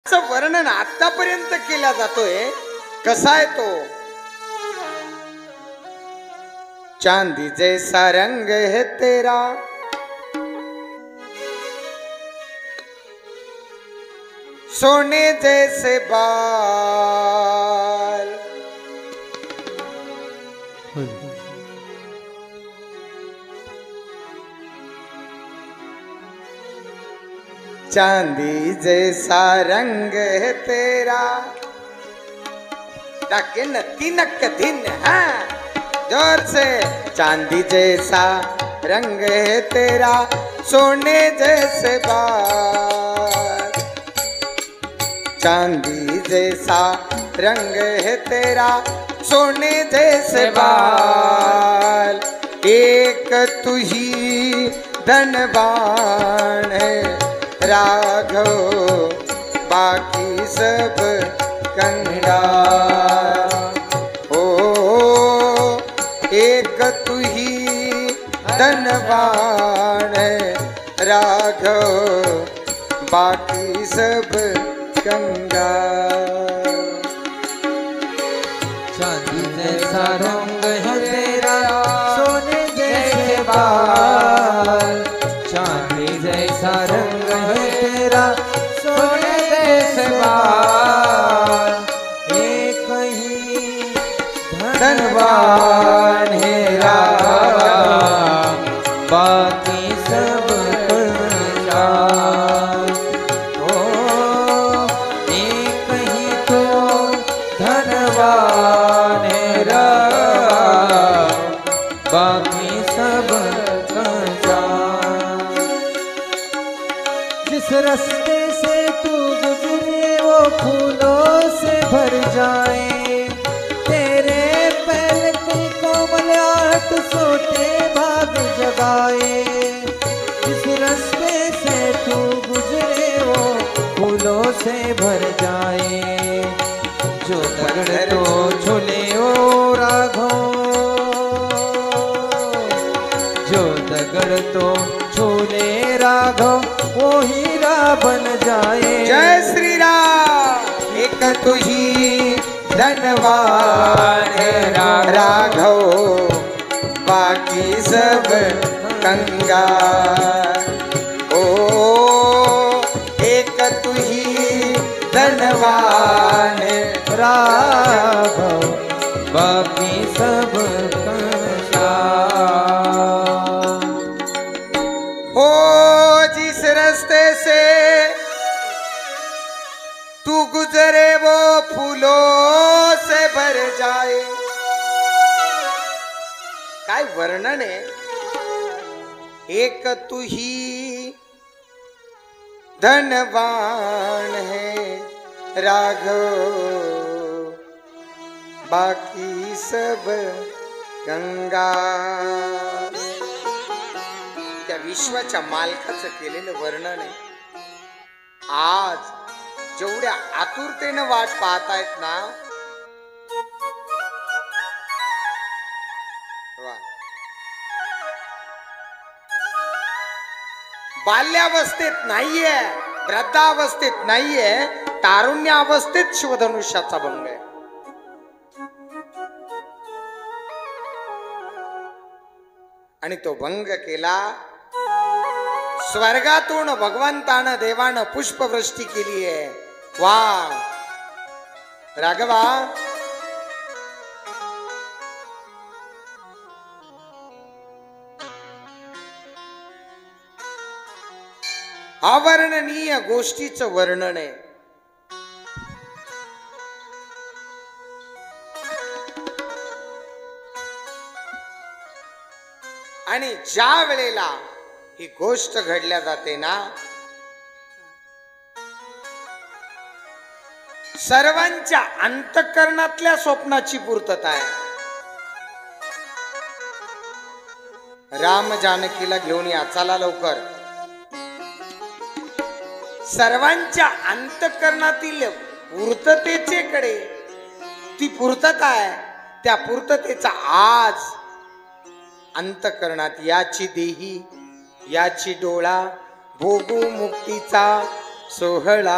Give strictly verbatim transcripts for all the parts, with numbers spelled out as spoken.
वर्णन आतापर्यंत केला जातोय. कसा आहे तो? चांदी जैसा रंग है तेरा, सोने जैसे बाल, चांदी जैसा रंग है तेरा. टाके तिनक दिन है जोर से. चांदी जैसा रंग है तेरा, सोने जैसे बाल. चांदी जैसा रंग है तेरा, सोने जैसे बाल. एक तू ही धनवान है राघव, बाकी सब कंगाल. ओ एक तू ही धनवान है राघव, बाकी सब कंगाल. चांदी जैसा रंग है तेरा, सोने जैसे बाल. चांदी जैसा रंग है तेरा, सोने जैसे बाल. एक ही धनवान है राम, बाकी सब कंगाल. ओ एक ही तो धनवान है राम, बाकी सब कंगाल. जिस रास्ते से तू गुजरे वो फूलों से भर जाए, तेरे पैर की कोमलाहट सोते भाग जगाए. जिस रास्ते से तू गुजरे वो फूलों से भर जाए. जो दगड़ तो झूले ओ राघव, जो दगड़ तो झूले राघव, वो हीरा बन जाए. जय श्री राम. एक तू ही धनवान है राघव, बाकी सब कंगाल. ओ एक तू ही धनवान है राघव, बाकी सब कंगाल. हो. जिस रास्ते से तू गुजरे वो फूलों से भर जाए. काय वर्णन आहे. एक तू ही धनवान है राघव, बाकी सब कंगाल. त्या विश्वाच्या मालकाचं केलेलं वर्णन आहे. आज जेवढ्या आतुरतेनं वाट पाहतायत ना, वा. बाल्यावस्थेत नाहीये, वृद्धावस्थेत नाहीये, तारुण्यावस्थेत शिवधनुष्याचा भंग आहे. आणि तो भंग केला. स्वर्गातून भगवंतानं देवानं पुष्पवृष्टी केली आहे. वा राघवा, अवर्णनीय गोष्टीचं वर्णन आहे. आणि ज्या वेळेला ही गोष्ट घडल्या जाते ना, सर्वांच्या अंतःकरणातल्या स्वप्नाची पूर्तता आहे. राम जानकीला घेऊन या, चला लवकर. सर्वांच्या अंतःकरणातील पूर्ततेचे कडे ती पूर्तता आहे. त्या पूर्ततेचा आज अंतःकरणात याची देही याची डोळा भोगू मुक्तीचा सोहळा.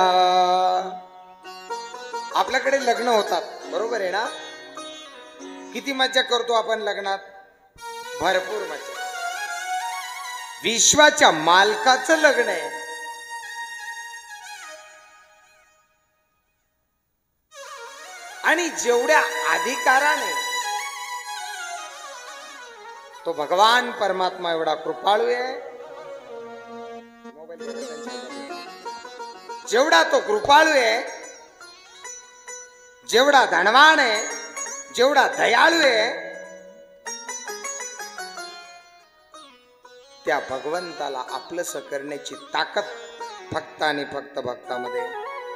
आपल्याकडे लग्न होतात, बरोबर आहे ना? किती मज्जा करतो आपण लग्नात, भरपूर मज्जा. विश्वाच्या मालकाचं लग्न आहे. आणि जेवढ्या अधिकाराने तो भगवान परमात्मा एवढा कृपाळू आहे, जेवढा तो कृपाळू आहे, जेवढा धनवान आहे, जेवढा दयाळू आहे, त्या भगवंताला आपलंसं करण्याची ताकद फक्त आणि फक्त भक्तामध्ये.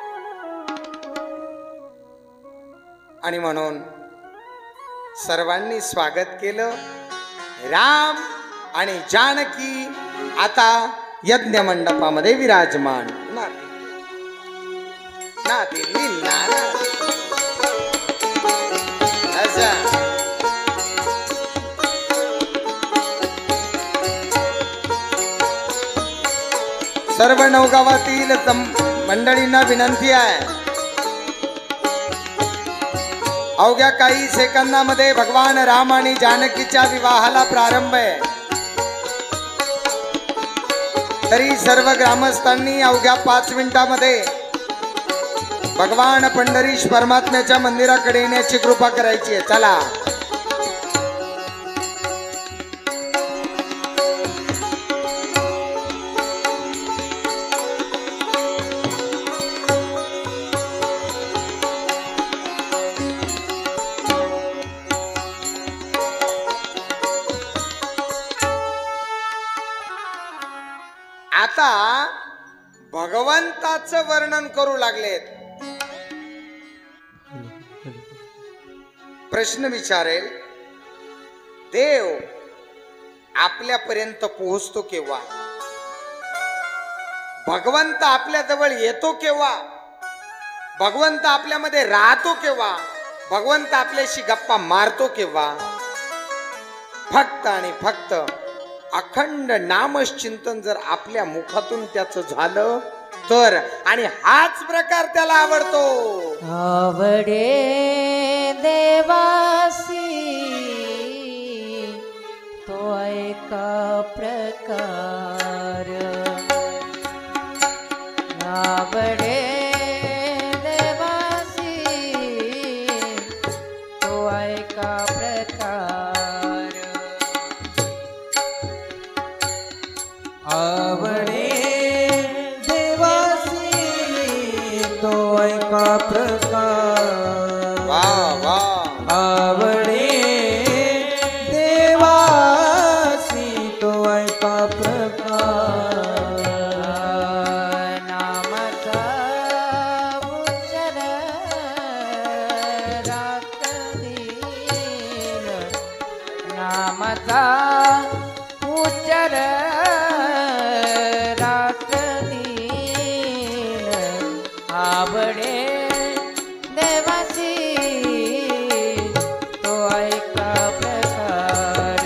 आणि म्हणून सर्वांनी स्वागत केलं. राम आणि जानकी आता यज्ञ मंडपामध्ये विराजमान. ना ना दिल्ली ना ना. सर्व नवगावातील मंडळींना विनंती आहे, अवघ्या काही सेकंदामध्ये भगवान राम आणि जानकीच्या विवाहाला प्रारंभ आहे. तरी सर्व ग्रामस्थांनी अवघ्या पाच मिनिटांमध्ये भगवान पंढरीश परमात्म्याच्या मंदिराकडे येण्याची कृपा करायची आहे. चला. आता भगवंताचं वर्णन करू लागलेत. प्रश्न विचारेल, देव आपल्यापर्यंत पोहोचतो केव्हा? भगवंत आपल्या जवळ येतो केव्हा? भगवंत आपल्यामध्ये राहतो केव्हा? भगवंत आपल्याशी गप्पा मारतो केव्हा? फक्त आणि फक्त अखंड नामचिंतन जर आपल्या मुखातून त्याचं झालं तर. आणि हाच प्रकार त्याला आवडतो. आवडे देवासी तो एका प्रकार. आवडे देवासी तो एका प्रकार. आवडे देवासी तो एका प्रकार. वा वा. आवडे देवासी तो एका प्रकार. नामाचा उच्चार राखतील. नामाचा उच्चार आवडे देवासी तो ऐका प्रकार.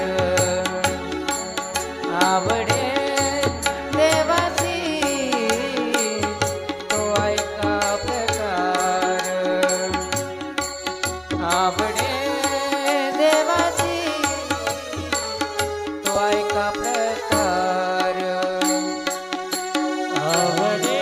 आवडे देवासी तो ऐका प्रकार. आवडे देवासी तो ऐका प्रकार. आवडे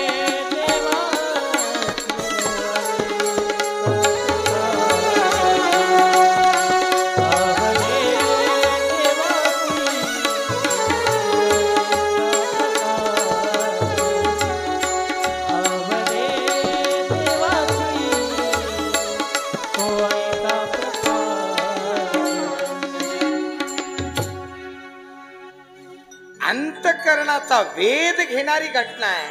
अंतकरणाचा वेध घेणारी घटना आहे.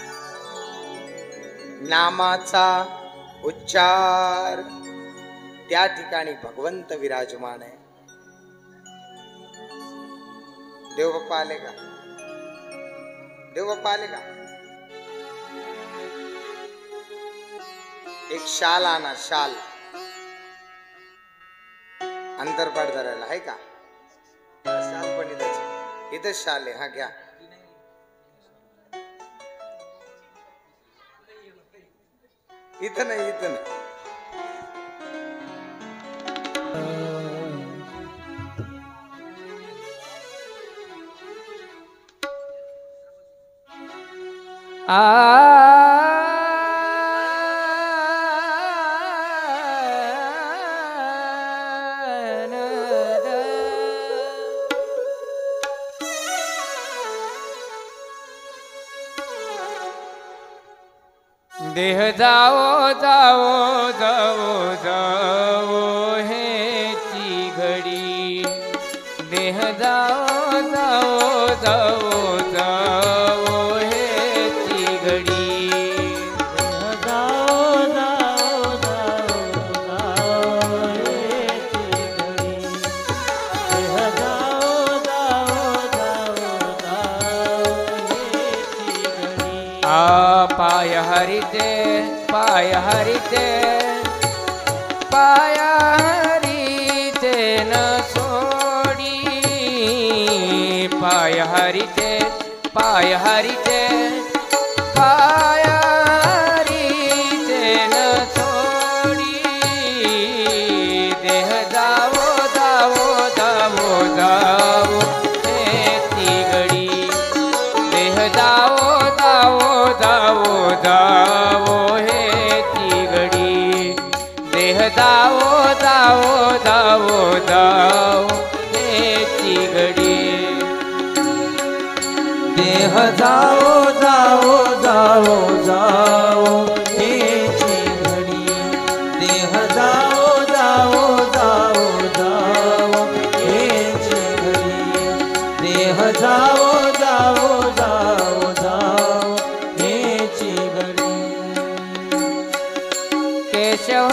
नामाचा उच्चार, त्या ठिकाणी भगवंत विराजमान आहे. देव बाप्पा आले का? देव बाप्पा आले का? एक शाल आणा, शाल अंतरपाठ धरायला आहे का? शाल पण इथंच इथंच शाल आहे. हा घ्या. इथं नाही इथं नाही. देह जाओ जाओ जाओ जाओ हेची घडी. देह जाओ जाओ जाओ जाओ हेची घडी. देह जाओ जाओ जाओ जाओ हेची घडी. देह जाओ जाओ जाओ जाओ हेची घडी. आ पाय हरिते पाय हरिते पाय हरिते न सोडी. पाय हरिते पाय हरिते पाय हरिते न सोडी. देह जावो जावो जावो जावो हेची घडी. देह जावो जावो जावो जावो हेची घडी. देह जावो जावो जावो जावो हेची घडी. देह जाओ जाओ जाओ जाओ हेची घडी. देह जाओ जाओ जाओ जाओ हेची घडी. देह जाओ जाओ जाओ जाओ हेची घडी. केशव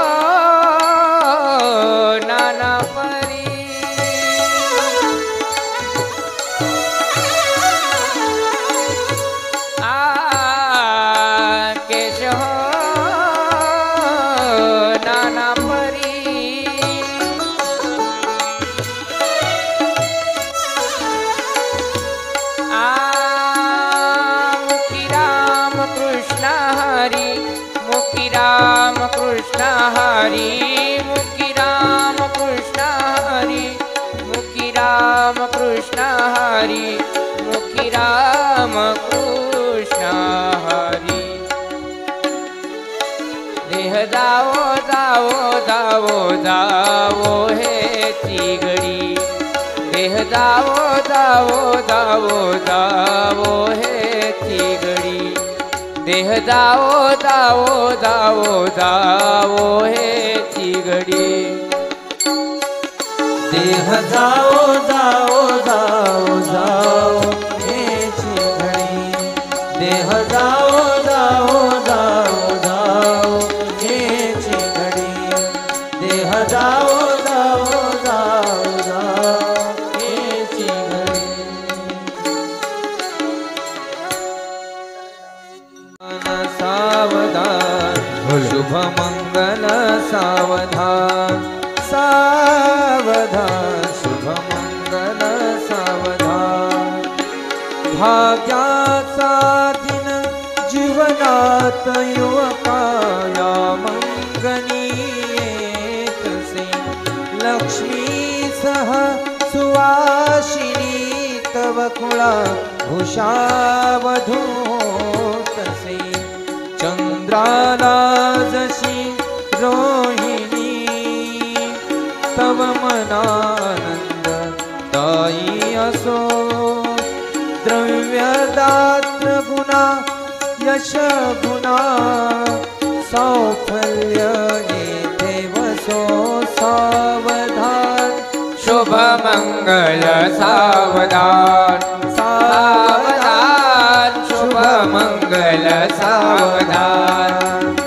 नाना परी. आ केशव नाना परी. आ मुखी राम कृष्ण हरी. मुखी राम कृष्ण हरी. मुखी राम कृष्ण हरी. मुखी राम कृष्ण हरी. मुखी राम कृष्ण हरी. देह जाओ जाओ जाओ जाओ हेची घडी. देह जाओ जाओ जाओ जाओ हेची घडी. देह जाओ जाओ जाओ जाओ हेची घडी. देह जाओ जाओ जाओ जाओ हेची घडी. देह जाओ जाओ जाओ जाओ हेची घडी. देह जाओ जाओ जाओ जाओ हेची घडी. सावधान शुभ मंगल सावधान. सावधान शुभ मंगल सावधान. भाग्याचा दिन जीवनात युवकाया मंगनी येतसे. लक्ष्मी सह सुवासिनी तव कुळा भूषावधू होतसे. चंद्राला जशी रोहिणी तव मनानंद दाई असो. द्रव्यदात्र गुणा यश गुणा सौफल्य येथे वसो. सावधान शुभ मंगल सावधान. सावधान शुभ मंगल सावधान.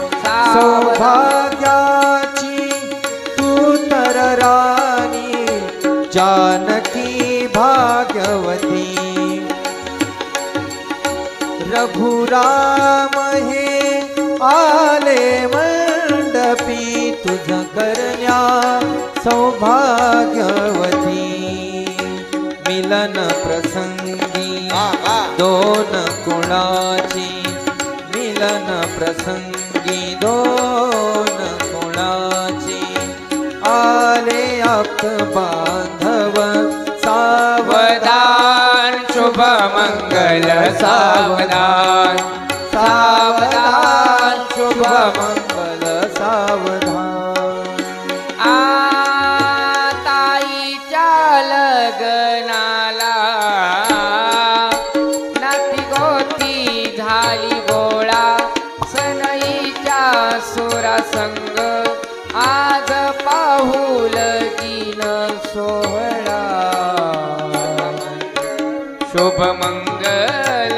सौभाग्याची तू तर राणी जानकी भाग्यवती. रघुराम हे आले मंडपी तुझ करण्या सौभाग्यवती. मिलन प्रसंगी दोन कुणाची मिलन प्रसंगी अंगी दोन कुणाची आले आप बांधव सावधान शुभ मंगल सावधान सावधान शुभ मंगल सावधान आताईच्या लग्नाला नाती गोती झाली गोळा सनईच्या सुरा संग आज पाहू लगीन सोहळा शुभ मंगल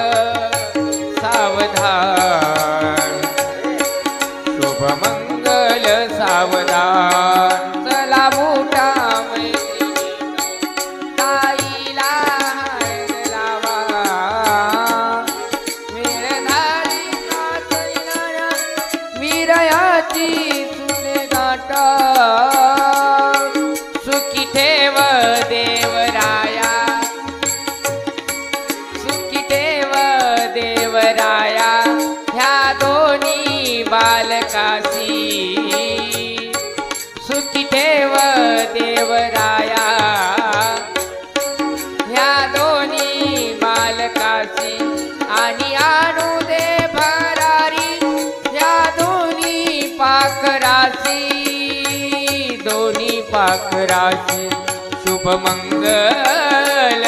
सावधान शुभ मंगल सावधान चला मोठा मैत्रिणी ताईला हार लावा वेळ झाली कातळीनं विरयाची सुने गाठा सुखी ठेव देवराया सुखी ठेव देवराया ह्या दोन्ही बालकासी सुखी ठेव देवराया ह्या दोन्ही बालकासी आणि आणू दे भरारी ह्या दोन्ही पाखरासी दोन्ही पाखरासी शुभ मंगल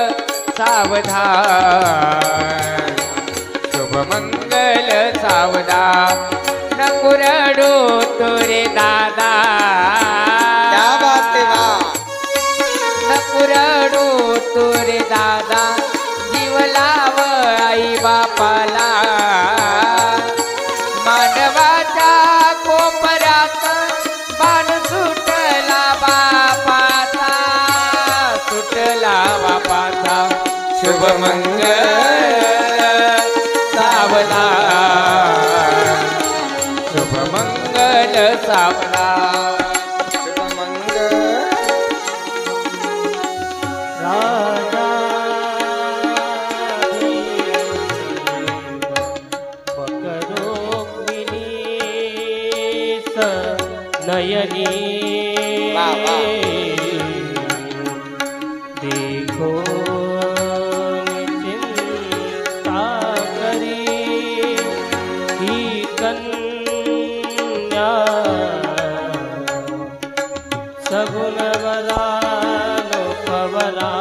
सावधान शुभ मंगल सावधान नको रडू तोरे दादा क्या बात है वाह. नको रडू तोरे दादा जीव लाव आई बापाला मानवाच्या कोपऱ्यात बाण सुटला बापाचा सुटला बापाचा शुभ मंगल सावधान शुभ मंगल सावधान शुभ मंगल. राजा नयनी वाह, वाह. देखो चिंता करी ही कन्या सगुण वरानो पवरा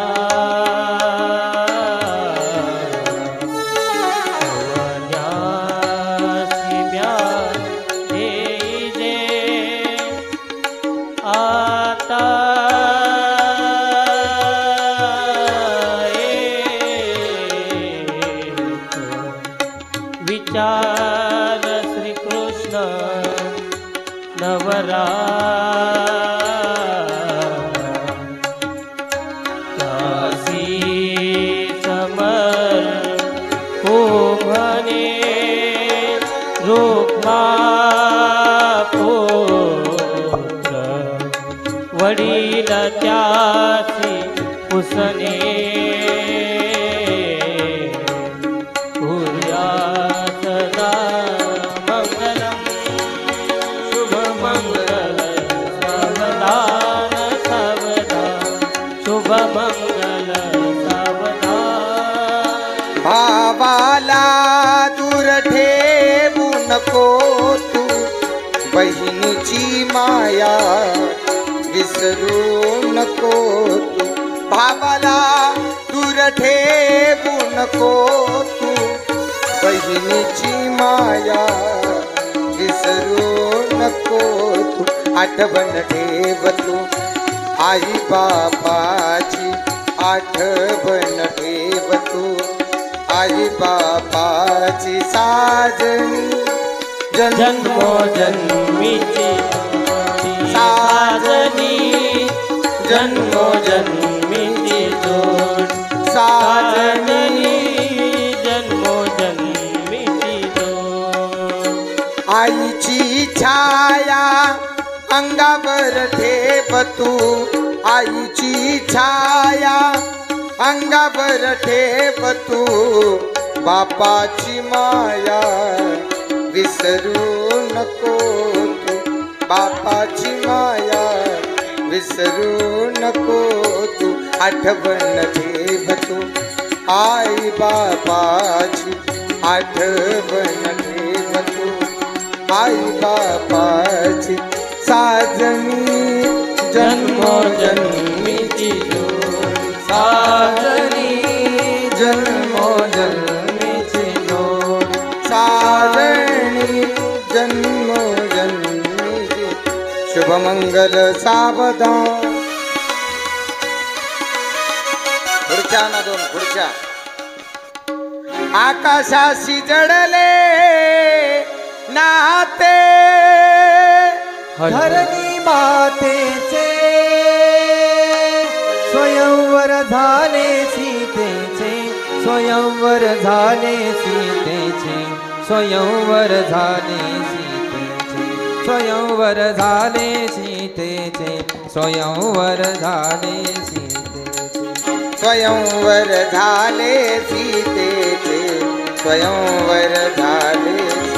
आता विचार श्री कृष्ण नवरा काशी समर हो म्हणे रोखमा वडील त्याची पुसणे पूर्या सदा मंगलम शुभ मंगल सावधान सावधान शुभ मंगल सावधान भावाला दूर ठेवू नको तू बहिणीची माया विसरू नको तू भावाला दूर ठेवू नको तू बहिणीची माया विसरू नको तू आठवण ठेव तू आई बापाची आठवण ठेव तू आई बापाची साजणी जन्मो जन्मीची साजनी जन्मो जन्मीची जोड साजनी जन्मो जन्मीची जोड आईची छाया अंगावर ठेव तू आईची छाया अंगावर ठेव तू बापाची माया विसरू नको तू बापाची माया विसरू नको तू आठवण ठेव तू आई बापाची आठवण ठेव तू आई बापाची साजनी जन्मोजन्मीची जोड साजनी जन्मोजन्मीची जोड साजनी जन्मोजन्मीची शुभमंगल सावधान. खुर्च्या ना दोन खुर्च्या. आकाशाशी जडले नाते धरणी मातेचे स्वयंवर झाले सीतेचे स्वयंवर झाले सीतेचे स्वयंवर झाले सीतेचे स्वयंवर झाले सीतेचे स्वयंवर झाले सीतेचे स्वयंवर झाले सीतेचे स्वयंवर झाले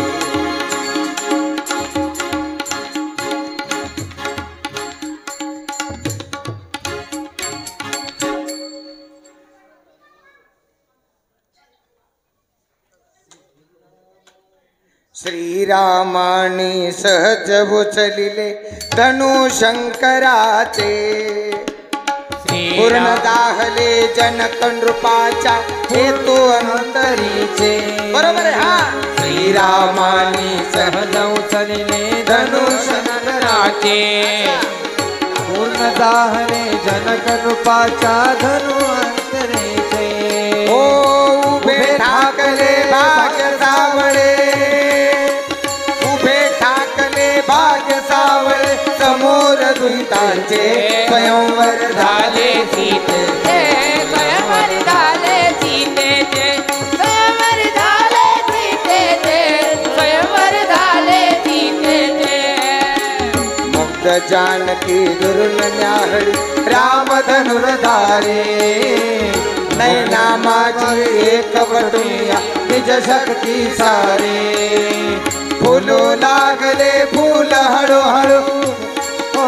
श्रीरामानी सहज उचलिले धनु शंकराचे पूर्ण दाहले जनक नृपाच्या हेतू अंतरीचे. बरोबर आहे हा. श्रीरामानी सहज उचलिले धनु शंकराचे पूर्ण दाहले जनक नृपाच्या धनु अंतरेचे. ओ उभे ठाकले भाग्य सावळे उभे ठाकले भाग्य सावळे समोर दुहितांचे स्वयंवर झाले सीतेचे स्वयंवर झाले सीतेचे स्वयंवर झाले सीतेचे स्वयंवर झाले सीतेचे. मुग्ध जानकी दुर्न न्याहळी राम धनुर्धारे नैना माझी एक वटुया निज शक्ती सारे फुलो लागले फूल हळूहळू ओ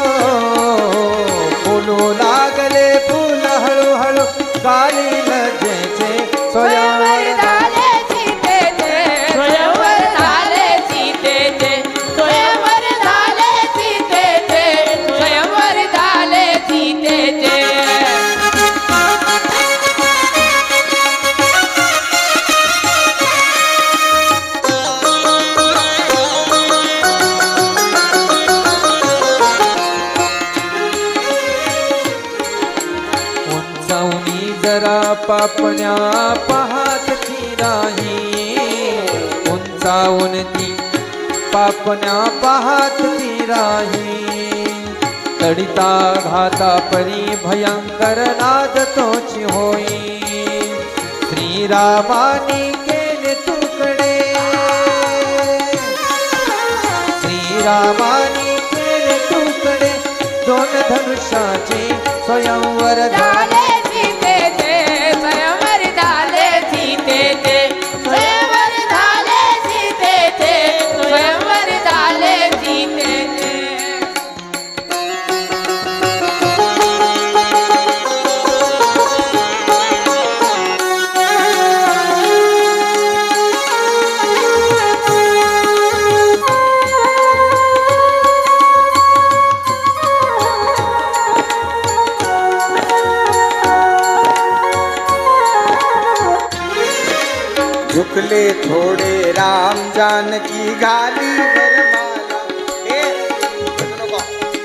फुलू लागले फुल हळूहळू काली लज्जेचे स्वयंवर स्वयंवर झाले सीतेचे स्वयंवर झाले सीतेचे स्वयंवर झाले सीतेचे स्वयंवर झाले सीतेचे. उंचावणी जरा पापण्या पाहत ती राही उंचावून ती पापण्या पाहत ती राही तडिता घाता परी भयंकर नाद तोची होई श्रीरामानी केले तुकडे श्रीरामानी केले तुकडे दोन धनुष्याचे स्वयंवर झाले सीतेचे स्वयंवर झाले सीतेचे स्वयंवर झाले सीतेचे स्वयंवर झाले सीतेचे. झुकले थोडे राम जानकी घाली वरमाला. ए, बसू नको.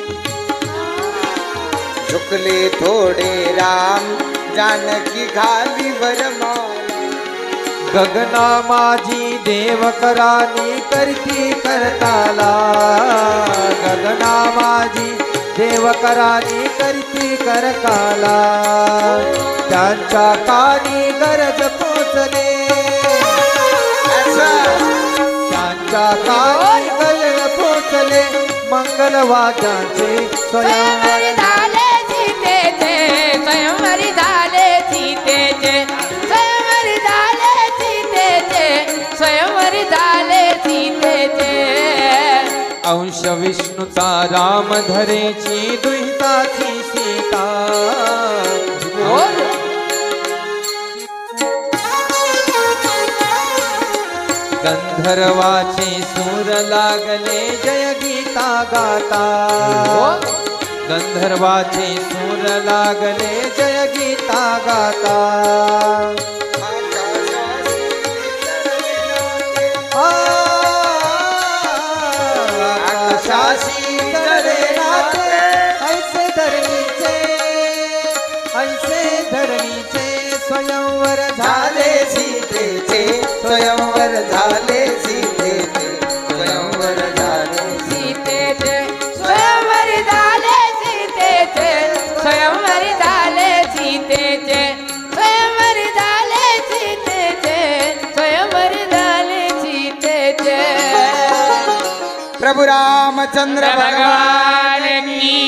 झुकले थोडे राम जानकी घाली वरमाला. गगना माझी देव करानी करती करताला गगना माझी देव करानी करती करकाला त्यांच्या कानी गरज पोचले त्यांच्या कानी गरज पोचले मंगलवाद्यांचे स्वयंवर स्वयंवर झाले सीतेचे स्वयंवर झाले सीतेचे स्वयंवर झाले सीतेचे स्वयंवर झाले सीतेचे. अंश विष्णूचा राम धरेची दुहिताची सीता गंधर्वाचे सूर लागले जय गीता गाता गंधर्वाचे सूर लागले जय गीता गाता आकाशाशी तळे नाचे ऐसे धरणीचे ऐसे धरणीचे स्वयंवर झाले सीतेचे स्वयंवर झाले सीतेचे स्वयंवर झाले सीतेचे स्वयंवर झाले सीतेचे स्वयंवर झाले सीतेचे स्वयंवर झाले सीतेचे स्वयंवर झाले सीतेचे प्रभु रामचंद्र भगवान भगवान की